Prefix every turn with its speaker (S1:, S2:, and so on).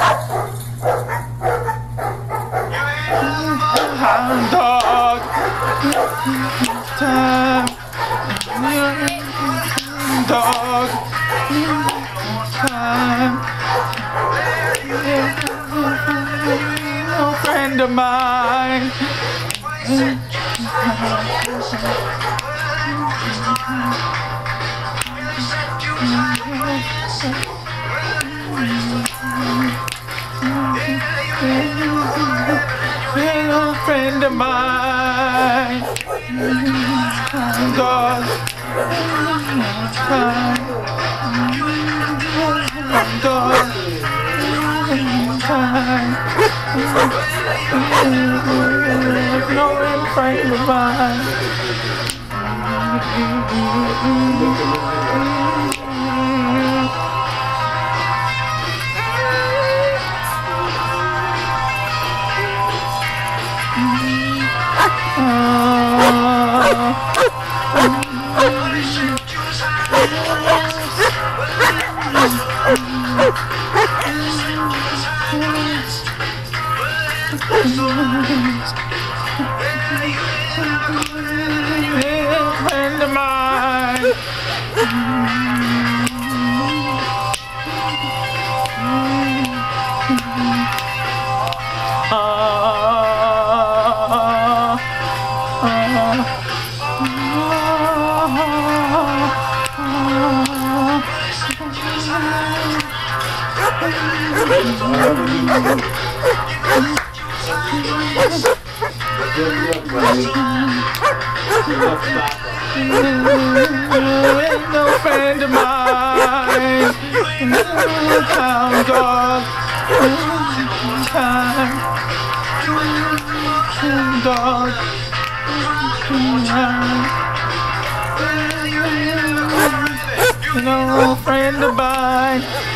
S1: Hound dog. Time. Dog. Time. No friend of mine. No friend of mine. Dog. Time. Dog. Time. No friend of mine. Friend of mine. No friend of mine. Hound dog. Time. Dog. No friend of mine.